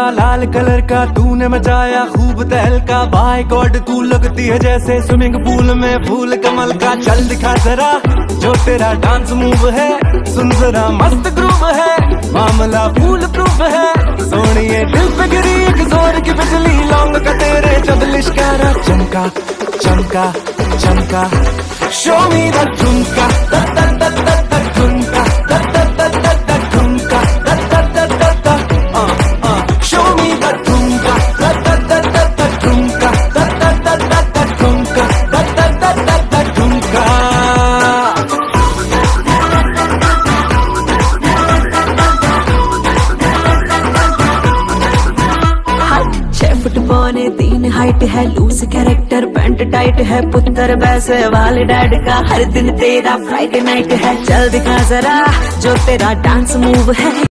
लाल colour का तूने मचाया खूब तहलका। बाय गॉड तू लगती है जैसे स्विमिंग पूल में फूल कमल का। चल दिखा जरा जो तेरा डांस मूव है, सुन जरा मस्त ग्रूव है, मामला फूल प्रूफ है। सोनिए दिल पे गिरी एक जोर की बिजली, लौंग का तेरे जब लिश्कारा चमका चमका चमका। शो मी द ठुमका ठुमका ठुमका शो मी द ठुमका ठुमका ठुमका ठुमका। पौने 3 हाइट है, लूज कैरेक्टर पैंट टाइट है, पुत्र वैसे वाले डैड का हर दिन तेरा फ्राइडे नाइट है। चल दिखा जरा जो तेरा डांस मूव है।